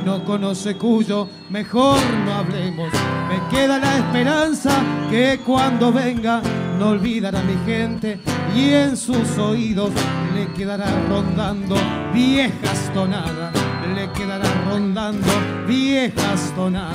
no conoce Cuyo, mejor no hablemos. Me queda la esperanza que cuando venga no olvidará a mi gente y en sus oídos le quedará rondando viejas tonadas, le quedará rondando viejas tonadas.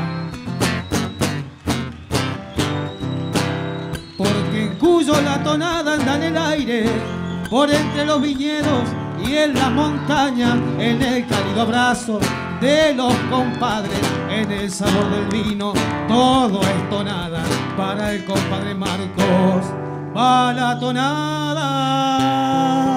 Porque en Cuyo la tonada anda en el aire, por entre los viñedos y en las montañas, en el cálido abrazo de los compadres, en el sabor del vino, todo es tonada. Para el compadre Marcos va la tonada.